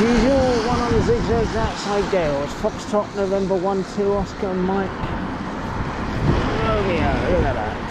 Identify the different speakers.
Speaker 1: usual, one on the zigzags outside Gales. Foxtrot November 1-2 Oscar Mike Romeo. Look at that.